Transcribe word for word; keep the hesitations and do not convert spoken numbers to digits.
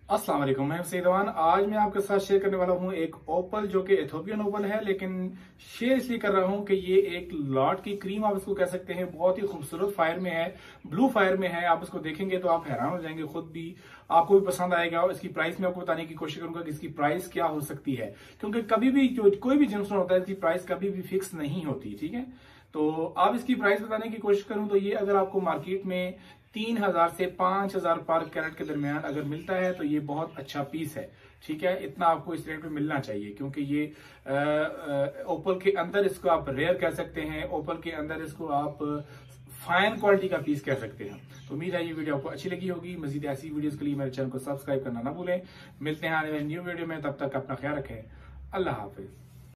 अस्सलाम वालेकुम, मैं सईदवान। आज मैं आपके साथ शेयर करने वाला हूं एक ओपल जो कि इथोपियन ओपल है, लेकिन शेयर इसलिए कर रहा हूं कि ये एक लॉट की क्रीम आप इसको कह सकते हैं। बहुत ही खूबसूरत फायर में है, ब्लू फायर में है। आप इसको देखेंगे तो आप हैरान हो जाएंगे, खुद भी आपको भी पसंद आएगा। और इसकी प्राइस मैं आपको बताने की कोशिश करूंगा कि इसकी प्राइस क्या हो सकती है, क्योंकि कभी भी जो कोई भी जेम्सटोन होता है इसकी प्राइस कभी भी फिक्स नहीं होती। ठीक है, तो आप इसकी प्राइस बताने की कोशिश करूं तो ये अगर आपको मार्केट में तीन हजार से पांच हजार पर कैरेट के दरमियान अगर मिलता है तो ये बहुत अच्छा पीस है। ठीक है, इतना आपको इस रेट पे मिलना चाहिए, क्योंकि ये आ, आ, ओपल के अंदर इसको आप रेयर कह सकते हैं, ओपल के अंदर इसको आप फाइन क्वालिटी का पीस कह सकते हैं। तो उम्मीद है ये वीडियो आपको अच्छी लगी होगी। मजीद ऐसी वीडियोस के लिए मेरे चैनल को सब्सक्राइब करना ना भूलें। मिलते हैं आने वाली न्यू वीडियो में, तब तक अपना ख्याल रखें। अल्लाह हाफिज।